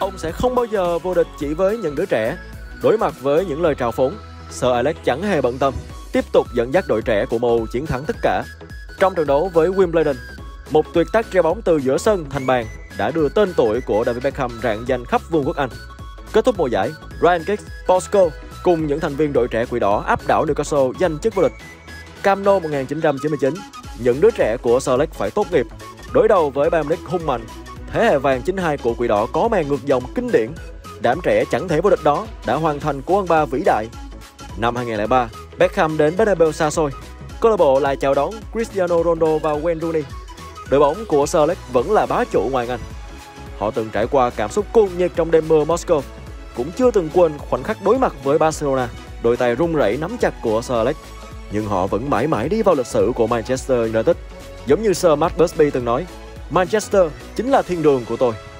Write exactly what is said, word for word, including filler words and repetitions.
Ông sẽ không bao giờ vô địch chỉ với những đứa trẻ. Đối mặt với những lời trào phúng, Sir Alex chẳng hề bận tâm, tiếp tục dẫn dắt đội trẻ của MU chiến thắng tất cả. Trong trận đấu với Wimbledon, một tuyệt tác treo bóng từ giữa sân thành bàn đã đưa tên tuổi của David Beckham rạng danh khắp vương quốc Anh. Kết thúc mùa giải, Ryan Giggs, Paul Scholes cùng những thành viên đội trẻ Quỷ Đỏ áp đảo Newcastle giành chức vô địch. Camp Nou một nghìn chín trăm chín mươi chín, những đứa trẻ của Sir Alex phải tốt nghiệp, đối đầu với Bayern Munich hung mạnh. Thế hệ vàng chín hai của Quỷ Đỏ có màn ngược dòng kinh điển. Đám trẻ chẳng thể vô địch đó đã hoàn thành cú ăn ba vĩ đại. Năm hai nghìn không trăm lẻ ba, Beckham đến Bernabeu xa xôi. Câu lạc bộ lại chào đón Cristiano Ronaldo và Wayne Rooney. Đội bóng của Sir Alex vẫn là bá chủ ngoại hạng Anh. Họ từng trải qua cảm xúc cuồng nhiệt trong đêm mưa Moscow, cũng chưa từng quên khoảnh khắc đối mặt với Barcelona, đôi tay run rẩy nắm chặt của Sir Alex. Nhưng họ vẫn mãi mãi đi vào lịch sử của Manchester United. Giống như Sir Matt Busby từng nói, Manchester chính là thiên đường của tôi.